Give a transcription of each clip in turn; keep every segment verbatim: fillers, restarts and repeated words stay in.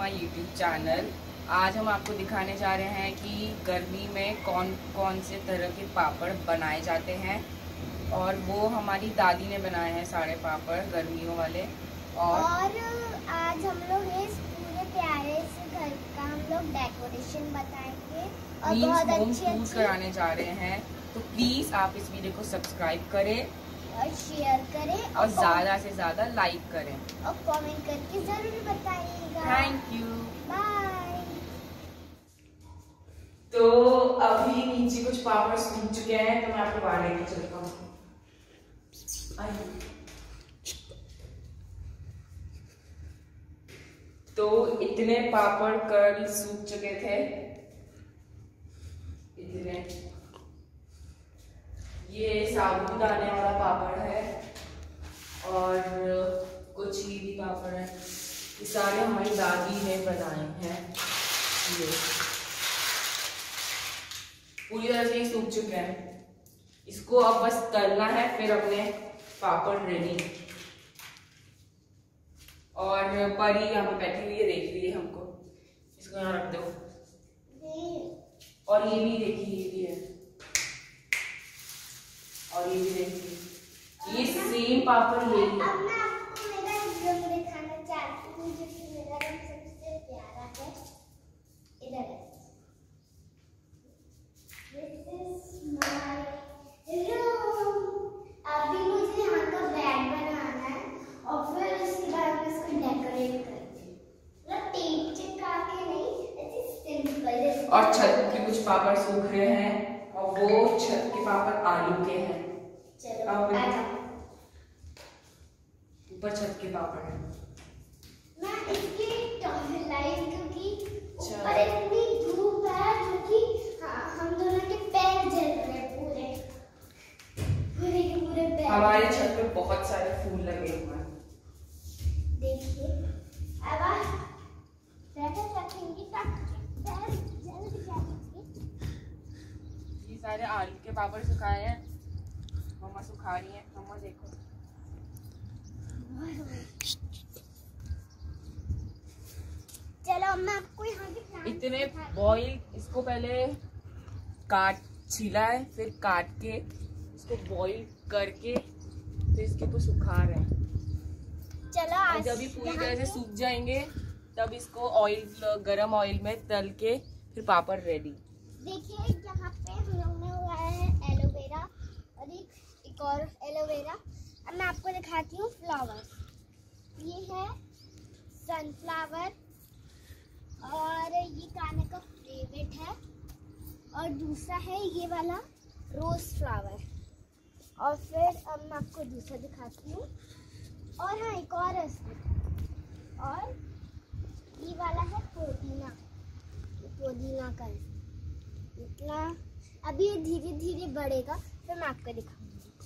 My YouTube channel. आज हम आपको दिखाने जा रहे हैं कि गर्मी में कौन कौन से तरह के पापड़ बनाए जाते हैं, और वो हमारी दादी ने बनाए हैं सारे पापड़ गर्मियों वाले। और, और आज हम लोग इस पूरे प्यारे से घर का हम लोग डेकोरेशन बताएंगे और बहुत अच्छे अच्छे कराने जा रहे हैं। तो प्लीज आप इस वीडियो को सब्सक्राइब करें और शेयर करें और, और ज्यादा से ज्यादा लाइक करें और कमेंट करके जरूर बताइएगा। Thank you, bye. तो अभी नीचे कुछ पापड़ सूख चुके हैं, तो मैं आपको बाहर लेके चलता हूँ। तो इतने पापड़ कल सूख चुके थे, इतने। ये साबूदाने वाला पापड़ है और कुछ ही भी पापड़ है। ये सारे हमारी दादी ने बनाए हैं। ये पूरी तरह से ये सूख चुके हैं। इसको अब बस तलना है, फिर अपने पापड़ रेडी। और परी यहाँ पे बैठी हुई है, देख रही है हमको। इसको यहाँ रख दो। और ये भी देखिए, ये भी है, और ये भी देखिए, ये सेम पापड़ ये है। अब मैं आपको मेरा रंग दिखाना चाहती हूँ, जो कि मेरा रंग सबसे प्यारा है। इधर है। This is my room। अभी मुझे यहाँ का बैग बनाना है और फिर उसके बाद में इसको डेकोरेट करके, मतलब टेप चिपका के नहीं, ऐसे सिंपल। और छत के कुछ पापड़ सूख रहे हैं, और वो छत के पापड़ आलू के हैं। चलो ऊपर छत के पापड़ हैं। मैं इसकी टॉर्च लाइट, क्योंकि ऊपर इतनी धूप है, क्योंकि हाँ, हम दोनों के पैर जल रहे हैं, पूरे पूरे के पूरे पैर। हमारे छत पे बहुत सारे फूल लगे हुए हैं, देखिए। अब पैर रखेंगे ताकि पैर जल जाएंगे। ये सारे आलू के पापड़ सुखाए हैं, मम्मा सुखा रही है। मम्मा देखो, चलो मैं आपको यहाँ के इतने बॉईल। इसको पहले काट छीला है, फिर काट के इसको बॉईल करके फिर इसके ऊपर सुखा रहे हैं। चलो आज जब ये पूरी तरह से सूख जाएंगे, तब इसको ऑयल, गरम ऑयल में तल के फिर पापड़ रेडी। देखिए यहाँ पे हम लोग ने उगाया है एलोवेरा और एक एक और एलोवेरा। अब मैं आपको दिखाती हूँ फ्लावर्स। ये है सनफ्लावर और ये कान्हा का फेवरेट है, और दूसरा है ये वाला रोज फ्लावर। और फिर अब मैं आपको दूसरा दिखाती हूँ, और हाँ एक और है इसमें। और ये वाला है पुदीना, पुदीना का है। इतना अभी ये धीरे धीरे बढ़ेगा, फिर मैं आपको दिखाऊंगी।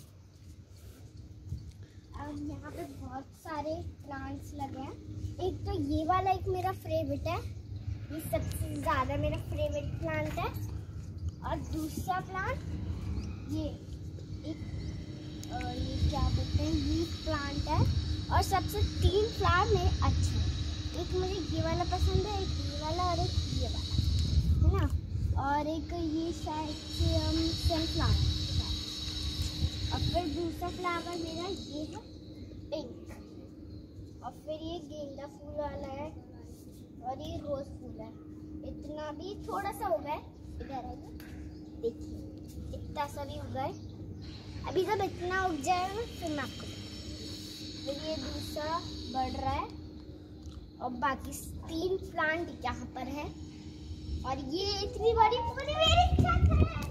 अब यहाँ पे बहुत सारे प्लांट्स लगे हैं। एक तो ये वाला एक मेरा फेवरेट है, ये सबसे ज़्यादा मेरा फेवरेट प्लांट है। और दूसरा प्लांट ये एक और ये क्या बोलते हैं, ये प्लांट है। और सबसे तीन फ्लावर मेरे अच्छे हैं। एक मुझे ये वाला पसंद है, एक ये वाला और एक ये वाला, है ना। और एक ये शायद सनफ्लावर। और फिर दूसरा फ्लावर मेरा ये है पिंक, और फिर ये गेंदा फूल वाला है, और ये रोज फूल है। इतना भी थोड़ा सा उगा है, इधर है, देखिए इतना सा भी उगा है। अभी जब इतना उग जाएगा फिर मैं आपको, फिर ये दूसरा बढ़ रहा है, और बाकी तीन प्लांट यहाँ पर है। और ये इतनी बड़ी पूरी मेरी छत है।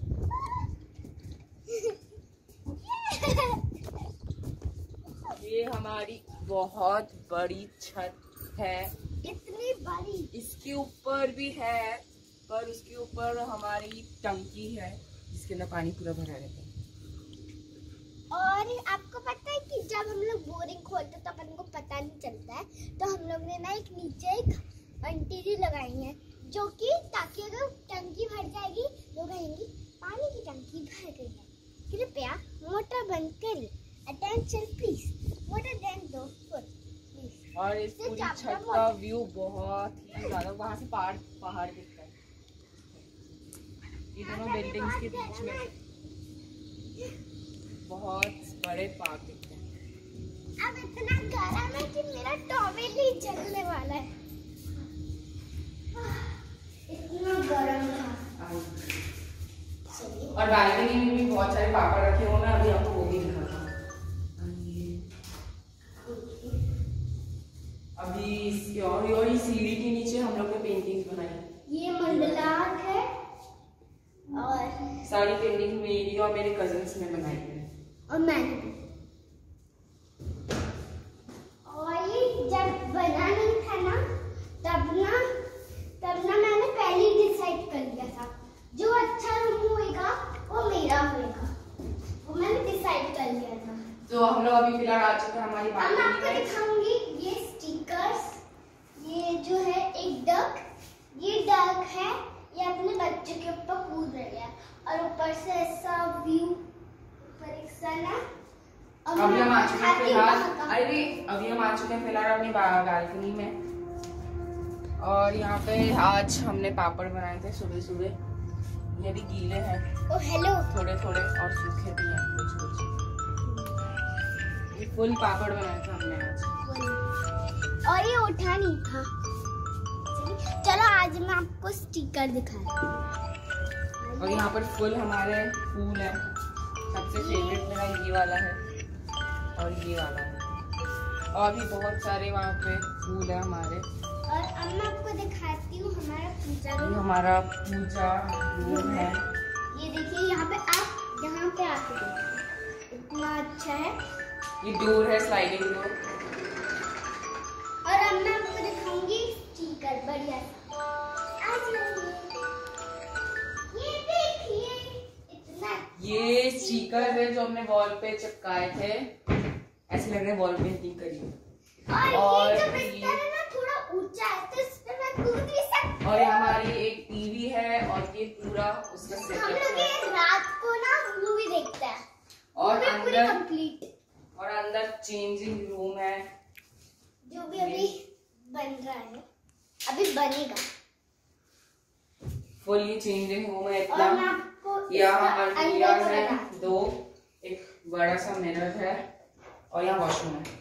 ये हमारी बहुत बड़ी छत है, इतनी बड़ी। इसके ऊपर भी है, पर उसके ऊपर हमारी टंकी है जिसके अंदर पानी पूरा भरा रहता है। और आपको पता है कि जब हम लोग बोरिंग खोलते तो अपन को पता नहीं चलता है, तो हम लोग ने ना एक नीचे एक एंटीरी लगाई है, जो कि ताकि अगर टंकी भर जाएगी, लोग कहेंगे पानी की टंकी भर गई है, कृपया मोटर बंद करें। अटेंशन प्लीज, मोटर बंद दो प्लीज। और इस पूरी छत का व्यू बहुत ही ज्यादा, वहां से पहाड़ पहाड़ दिखता है, ये दोनों बिल्डिंग्स के बीच में बहुत बड़े पार्क दिखते हैं। अब इतना गर्म है कि मेरा टॉवेल ही जलने वाला है, इतना गर्म था। और बालकनी में भी बहुत सारे पापड़ रखे हुए हैं, अभी आपको वो भी दिखाता हूँ। अभी इसकी और और ये सीढ़ी के नीचे हम लोग ने पेंटिंग्स बनाई। ये मंडला आर्ट है और सारी पेंटिंग मेरी और मेरे कजिन्स ने बनाई है और मैंने भी। और ये जब बना नहीं था ना तब ना तब ना मैंने पहले ही डिसाइड कर लिया था जो अच्छा रूम होएगा वो मेरा होएगा, वो मैंने डिसाइड कर लिया था। तो हम लोग अभी फिलहाल आ चुके हैं हमारी अब मैं आपको दिखाऊंगी ये स्टिकर्स। ये जो है एक डक, ये डक है, ये अपने बच्चे के ऊपर कूद रही है और ऊपर से ऐसा व्यू, ऊपर एक सन है। अभी हम आ चुके हैं फिलहाल, अरे अभी हम आ चुके हैं फिलहाल अपनी बालकनी में, और यहाँ पे आज हमने पापड़ बनाए थे सुबह सुबह, ये भी गीले हैं। ओ हेलो, थोड़े थोड़े और सूखे भी हैं कुछ कुछ। ये फुल पापड़ बनाया था हमने आज, और ये उठा नहीं था। चलो आज मैं आपको स्टिकर दिखाती हूँ। और यहाँ पर फुल हमारे फूल है, सबसे फेवरेट मेरा ये वाला है और ये वाला है, और भी बहुत सारे वहाँ पे फूल है हमारे। और अब मैं आपको दिखाती हूँ हमारा पूजा रूम। हमारा पूजा रूम है, ये देखिए यहाँ पे आप यहाँ पे आके देखिए इतना अच्छा है। ये डोर है, स्लाइडिंग डोर। और अब मैं आपको दिखाऊंगी स्टिकर बढ़िया। ये देखिए इतना, ये स्टिकर है जो हमने वॉल पे चिपकाए थे, ऐसे लग रहा है वॉल पेंटिंग करी है। और, और ये जो बिस्तर है ना थोड़ा ऊंचा है तो इस पे मैं कूद भी सकती हूँ। और हमारी एक टीवी है और ये पूरा उसका हम सेटअप लोग है। ये रात को ना मूवी देखते हैं और पूरी अंदर कंप्लीट, और अंदर चेंजिंग रूम है जो भी अभी बन रहा है, अभी बनेगा। फुल ये चेंजिंग रूम है और मैं इतना। आपको यहाँ इसका अलमीरा अंदर है बताती हूँ। दो, एक बड़ा सा मिरर है और यहाँ वॉशरूम है।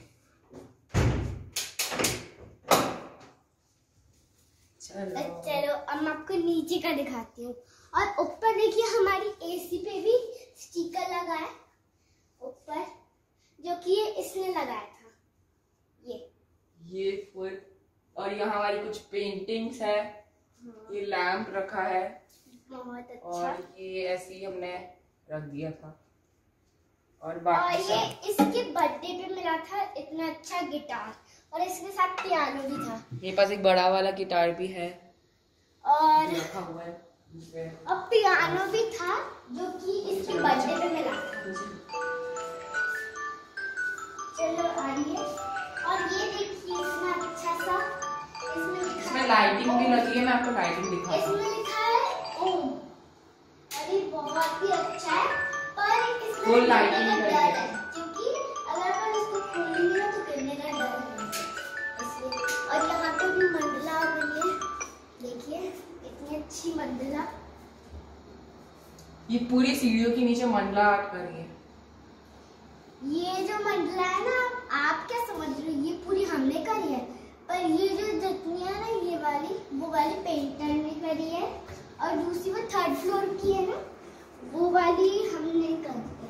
चलो चलो अब मैं आपको नीचे का दिखाती हूँ। और ऊपर देखिए हमारी एसी पे भी स्टिकर लगा है ऊपर, जो कि ये इसने लगाया था। ये ये फुल, और यहाँ हमारी कुछ पेंटिंग्स है। हाँ। ये लैंप रखा है बहुत अच्छा। और ये ऐसे ही हमने रख दिया था। और और बाकी ये इसके बर्थडे पे मिला था इतना अच्छा गिटार, और इसके साथ पियानो भी था। मेरे पास एक बड़ा वाला गिटार भी है और रखा हुआ है इसमें। और पियानो भी था जो कि इसके बर्थडे पे मिला था। चलो आइए, और ये देखिए इतना अच्छा सा इसमें लिखा इसमें लाइटिंग भी लगी है, मैं आपको लाइटिंग दिखाता हूँ। इसमें लिखा है ओम, और ये बहुत ही अच्छा है। पर इसमें फुल गिरने लाइटिंग का करी डर है। है, क्योंकि अगर अपन इसको खोलेंगे ना तो गिरने का डर है इसलिए। और यहाँ पे भी मंडला बनी है, देखिए इतनी अच्छी मंडला। ये पूरी सीढ़ियों के नीचे मंडला आर्ट करी है। ये जो मंडला है ना, आप क्या समझ रहे हो, ये पूरी हमने करी है। पर ये जो जितनी है ना, ये वाली वो वाली पेंटर ने करी है, और दूसरी वो थर्ड फ्लोर की है ना, वो वाली हमने करी है।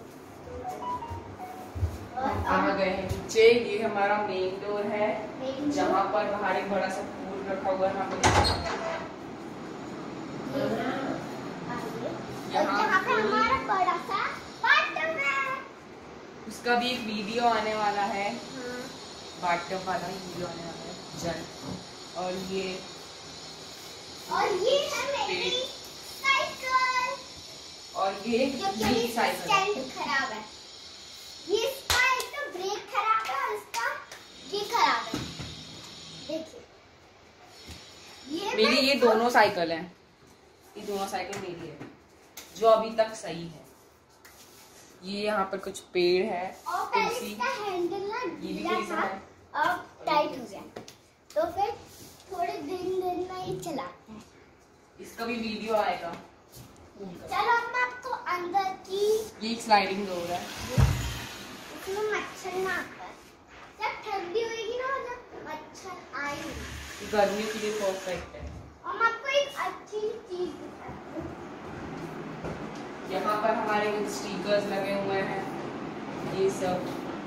और आ गए हैं नीचे, ये हमारा मेन डोर है main door। जहाँ पर बाहर एक बड़ा सा फूल रखा हुआ है। यहाँ पे यहाँ पे हमारा बड़ा सा बाथटब है, उसका भी एक वीडियो आने वाला है, हाँ। बाथटब वाला ही वीडियो आने वाला है जल्द। और ये और ये है मेरी साइकिल, और ये जो कि मेरी अभी साइकिल स्टैंड खराब है। ये इसका एक तो ब्रेक खराब है और इसका ये खराब है। देखिए ये मेरी मैं ये दोनों साइकिल हैं, ये दोनों साइकिल मेरी है जो अभी तक सही है। ये यहाँ पर कुछ पेड़ है, और पहले तुलसी, इसका हैंडल ना ये भी ढीला कोई सा था, है। अब टाइट हो गया, तो फिर थोड़े दिन दिन में ये चलाते हैं। इसका भी वीडियो आएगा। चलो अब मैं आपको अंदर की ये स्लाइडिंग डोर है, इसमें मच्छर ना आता है। जब ठंडी होगी ना जब मच्छर आएंगे, गर्मी के लिए परफेक्ट है। और मैं आपको एक अच्छी चीज दिखाती हूँ। यहाँ पर हमारे कुछ स्टिकर्स लगे हुए हैं, ये सब,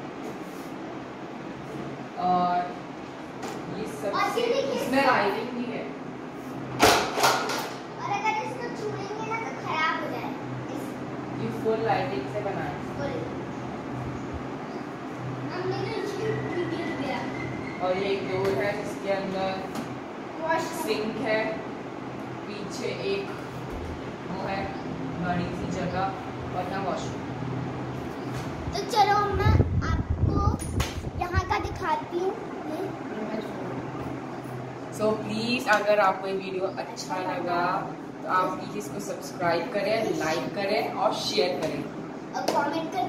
और ये सब इसमें लाइटिंग भी है। और अगर इसको छूएंगे ना तो खराब हो जाएगा। ये फुल लाइटिंग से बना है। हमने ना इसकी वीडियो दिया। और ये एक डोर है जिसके अंदर सिंक है, पीछे एक वो है बड़ी सी जगह और यहाँ वॉशरूम। तो चलो मैं आपको यहाँ का दिखाती हूँ। सो प्लीज़ अगर आपको ये वीडियो अच्छा लगा तो आप प्लीज़ इसको सब्सक्राइब करें, लाइक करें और शेयर करें और कमेंट करें।